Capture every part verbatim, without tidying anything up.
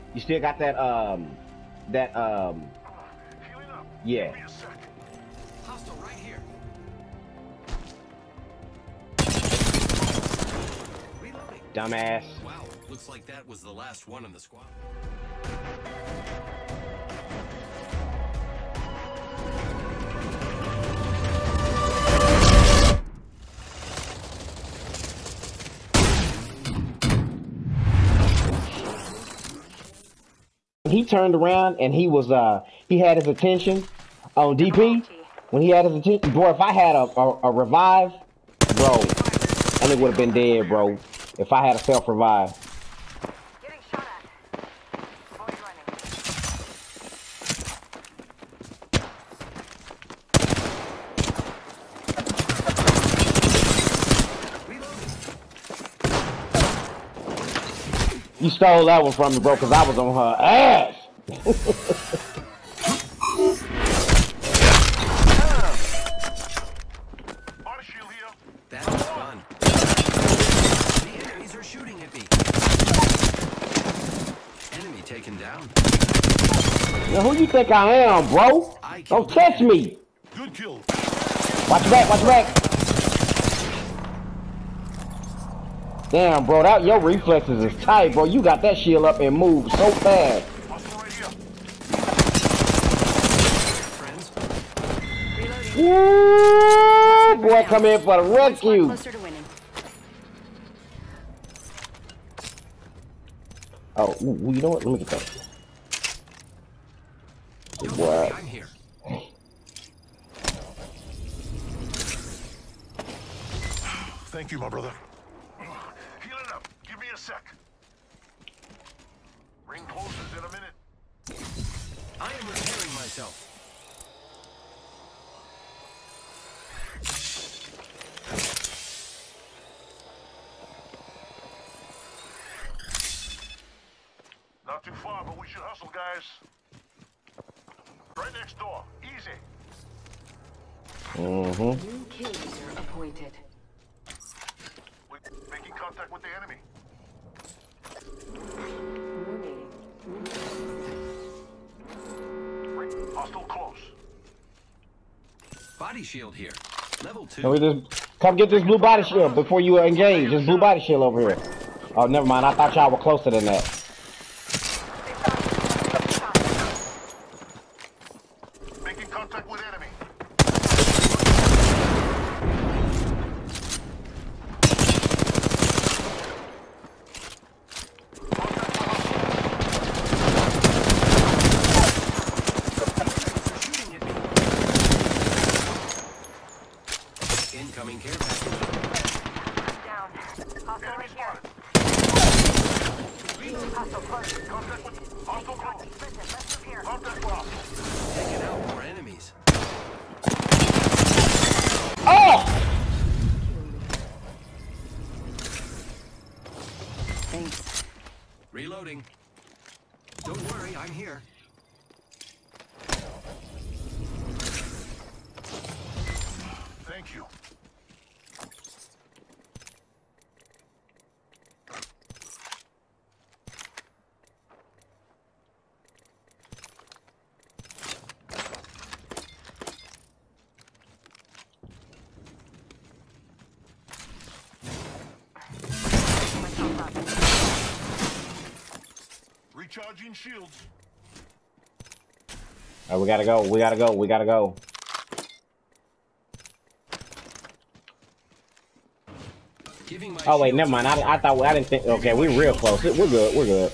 You still got that, um, that, um, yeah. Hostile right here. Reloading. Dumbass. Wow, looks like that was the last one in the squad. He turned around and he was, uh, he had his attention on D P. When he had his attention, bro, if I had a, a, a revive, bro, I think would have been dead, bro. If I had a self-revive. Getting shot at. Void running. You stole that one from me, bro, because I was on her ass. That was fun. The enemies are shooting at me. Enemy taken down. Now, who you think I am, bro? Don't touch me. Good kill. Watch your back, watch your back. Damn, bro, that your reflexes is tight, bro. You got that shield up and moved so fast. Friends. Woo, boy, come in for the rescue. Closer to winning. Oh, ooh, you know what? Let me get that. Don't Boy. worry, I'm here. Thank you, my brother. Heal it up. Give me a sec. Ring closes in a minute. I am repairing myself. Not too far, but we should hustle, guys. Right next door. Easy. Mm-hmm. New kill leader appointed. We're making contact with the enemy. Ring hostile close. Body shield here. Level two. Can we just come get this blue body shield before you engage? This blue body shield over here. Oh, never mind. I thought y'all were closer than that. Making contact with enemy. Shooting at me. Incoming care package. Down. Hostile Enemy right here. spotted. Hostile close. Contact with hostile close. Listen, let's move here. Contact lost. Taking out more enemies. Oh! Thanks. Reloading. Don't worry, I'm here. Thank you. Recharging shields. All right, we gotta go. We gotta go. We gotta go. Giving my Oh wait, shields never mind. a I, I recharge. thought I didn't think. Okay, we're real close. We're good. We're good.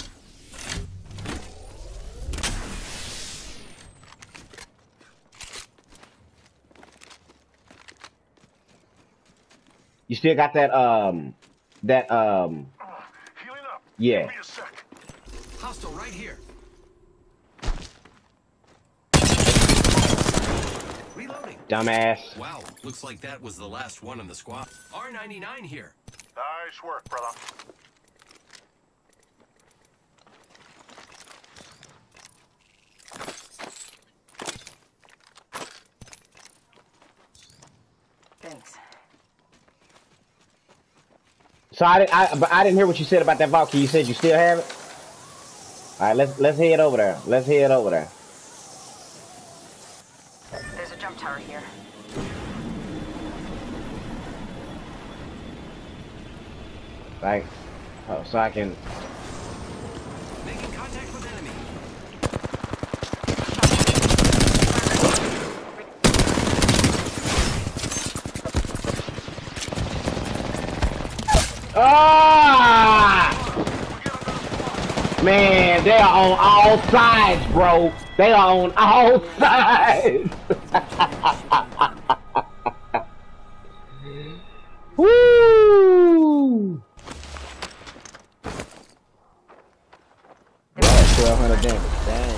You still got that um that um Uh, healing up. yeah. Give me a sec. Hostile right here. Reloading. dumbass. Wow, looks like that was the last one in the squad. R ninety-nine here. Nice work, brother. Thanks. So I, didn't- I but I didn't hear what you said about that Valkyrie. You said you still have it. right, let's let's head over there. Let's head over there. There's a jump tower here. Like, oh, so I can. Making contact with enemy. Ah! Man, they are on all sides, bro. They are on all sides. Woo! twelve hundred damage. Dang.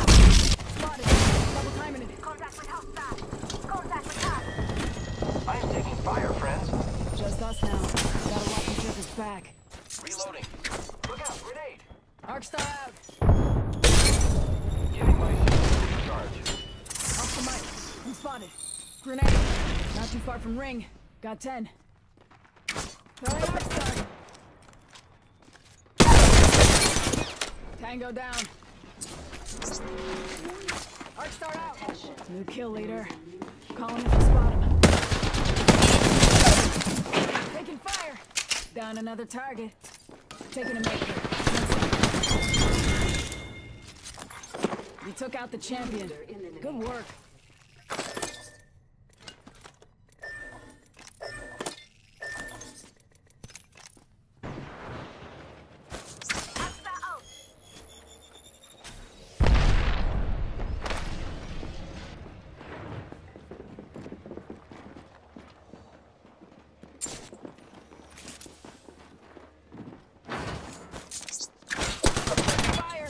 Contact with hostile. Contact with hostile. I am taking fire, friends. Just us now. Gotta watch each other's back. Reloading. Look out, grenade. Arcstar out. Giving my shield a charge. Off the mic. I'm spotted. Grenade. Not too far from ring. Got ten. Throwing Arcstar. Tango down. Arcstar out. New kill leader. Calling if you spot him. Taking fire. Down another target. Taking a maker. We took out the champion. Good work. Fire.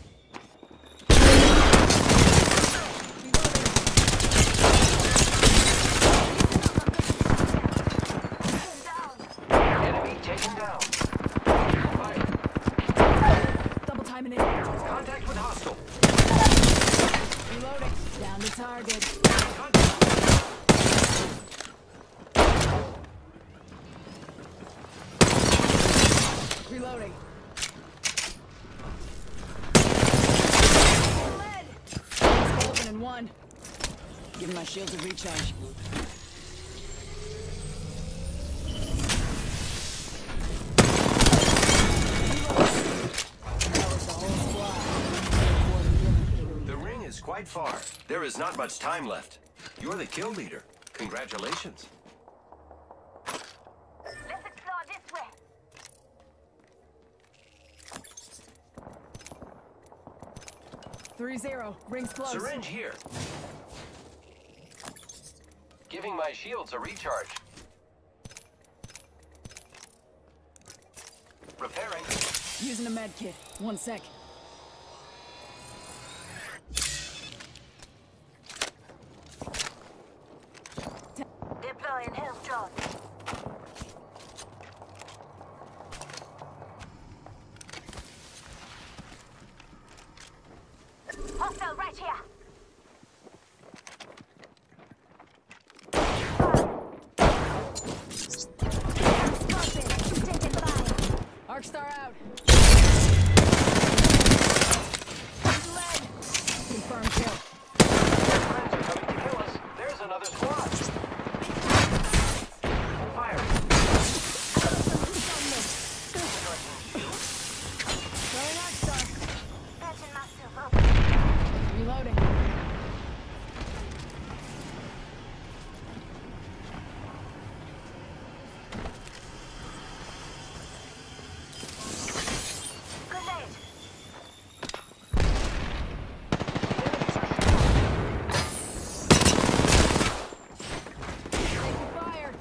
Enemy taken down. Fire. Double timing it. Contact with hostile. Reloading. Down the target. Contact. Reloading. Lead. Open in one. Giving my shields a recharge. The ring is quite far. There is not much time left. You're the kill leader. Congratulations. Let's explore this way. Three zero. Rings close. Syringe here. Giving my shields a recharge. Repairing. Using a med kit. One sec. Deploying health drone. Hostile right here. Arcstar out. Lead. Confirmed kill. Friends are coming to kill us. There's another squad. Fire. Throwing Arcstar. Patching myself up. Reloading. Grenade. Taking fire.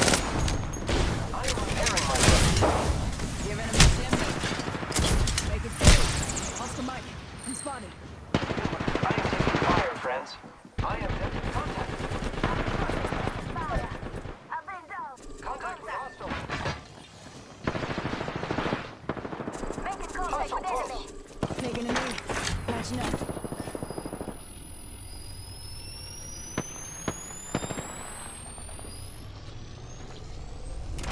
I am repairing myself. Give enemy stim. Make it safe. Off the mic. I'm spotted. I am taking fire, friends. I am taking contact. Fire. I've been down. Contact with hostile. Making contact Hostile with enemy. close. Taking a knee. Patching up.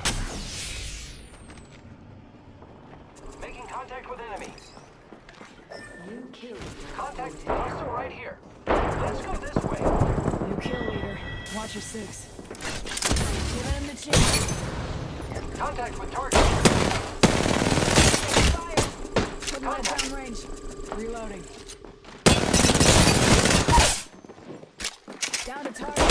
Making contact with enemy. Contact hostile right here. Let's go this way. New kill leader. Watch your six. Giving him the chance. Contact with target. Fire. Putting that down range. Reloading. Down to target.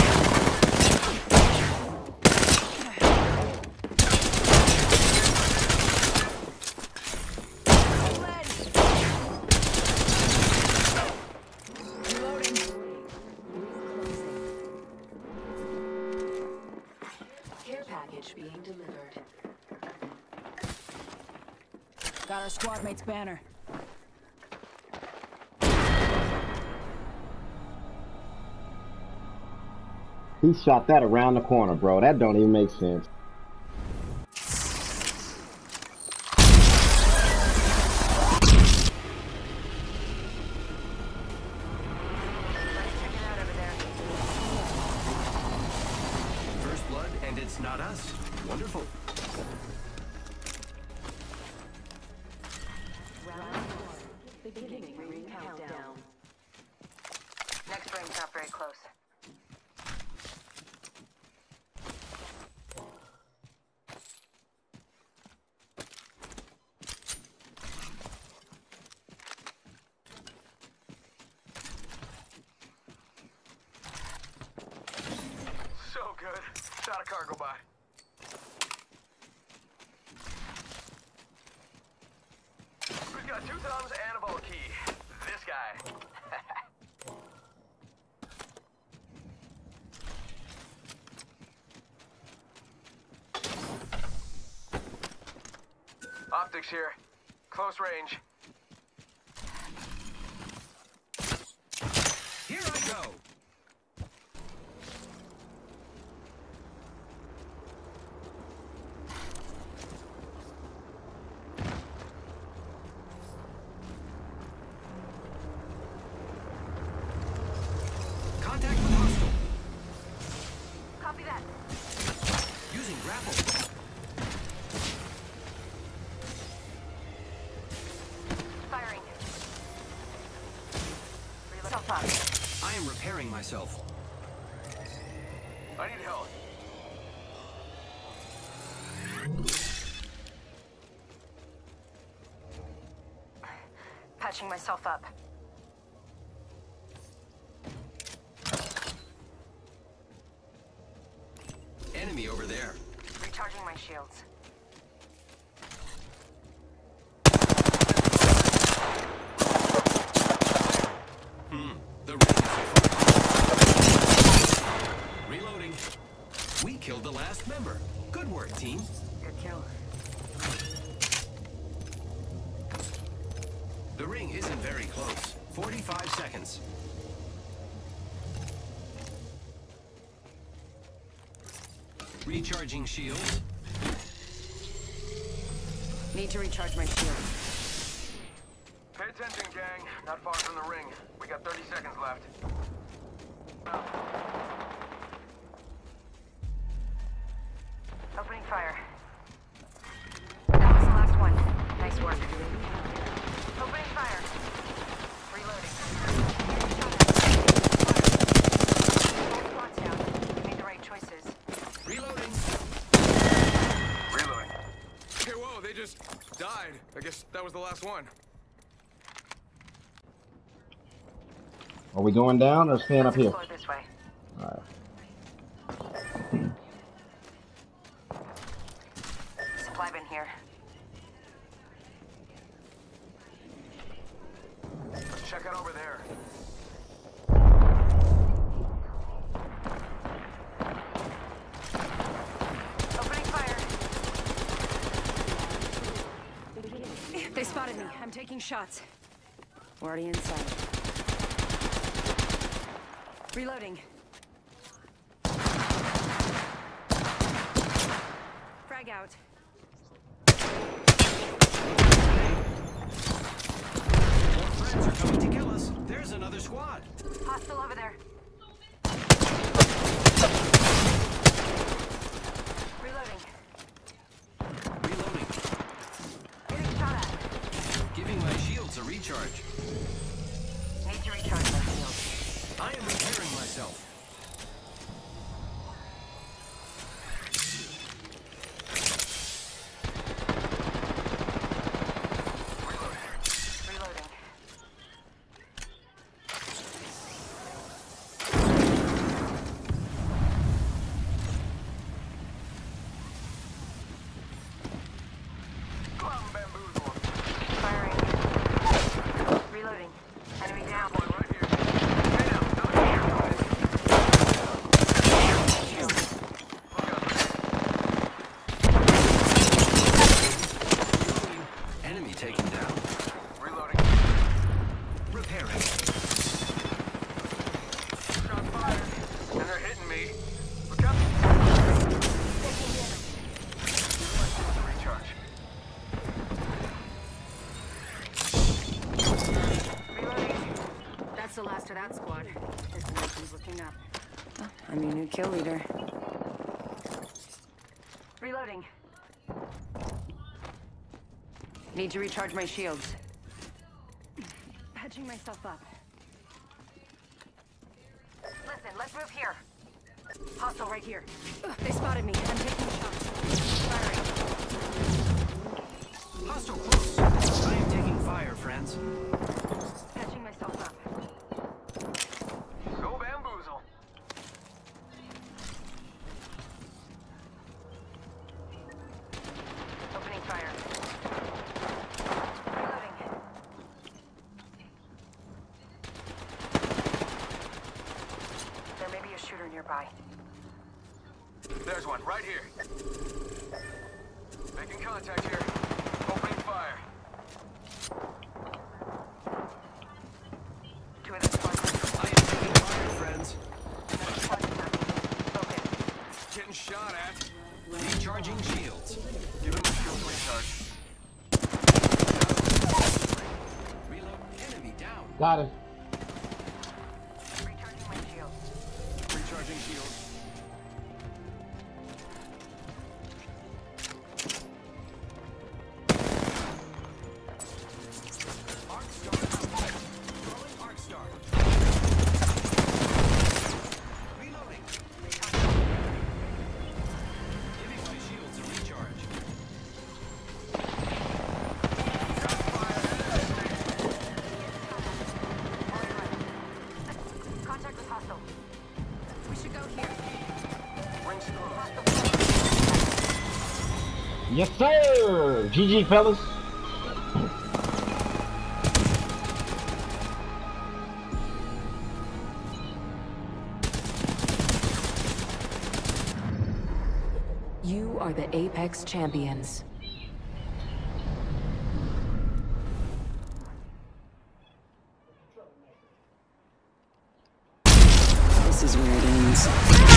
Being delivered. Got our squad mate's banner. He shot that around the corner, bro. That don't even make sense. First blood, and it's not us. Wonderful. Beginning ring countdown. Next ring's not very close. So good. Shot a car go by. Who's got two thumbs and a vault key? This guy. Optics here. Close range. Here I go. Contact with hostile. Copy that. Using grapple. Firing. Self up. I am repairing myself. I need help. Patching myself up. Enemy over there. Recharging my shields. Hmm. The ring is reloading. We killed the last member. Good work, team. Good kill. The ring isn't very close. forty-five seconds. Recharging shields. Need to recharge my shield. Pay attention, gang. Not far from the ring. We got thirty seconds left. Opening fire. That was the last one. Nice work. Opening fire. Reloading. All squads down. We made the right choices. Reloading. Reloading. Okay, whoa, they just died. I guess that was the last one. Are we going down or staying up here? Explore this way. Alright. Supply bin here. Let's check out over there. Opening fire. They spotted me. I'm taking shots. We're already inside. Reloading. Frag out. More friends are coming to kill us. There's another squad. Hostile over there. Reloading. Reloading. Getting shot at. Giving my shields a recharge. Need to recharge my shield. I am repairing myself. Reloading. Come on, bamboozle. Firing. Reloading. Enemy down. One right here. Hey now, another one. Shield. Look out. Enemy taken down. Reloading. Repairing. Shots fired. And they're hitting me. Look out. Recharge. Reloading. That's the last of that squad. This nation's looking up. I'm your new kill leader. Reloading. Need to recharge my shields. Patching myself up. Listen, let's move here. Hostile right here. Ugh, they spotted me. I'm taking shots. Firing. Hostile close. I am taking fire, friends. Patching myself up. Go bamboozle. Opening fire. Reloading. There may be a shooter nearby. There's one right here. Making contact here. Opening fire. Two of the squads. I am taking fire, friends. Another squad is not. Focus. Getting shot at. Recharging shields. Give him a shield recharge. Reload. Enemy down. Got him. Recharging my shield. Recharging shield. Arc star. Throwing arc star. Reloading. Giving my shields a recharge. Contact with hostile. We should go here. Rings close. Yes, sir. G G, fellas. You are the Apex Champions. This is where it ends.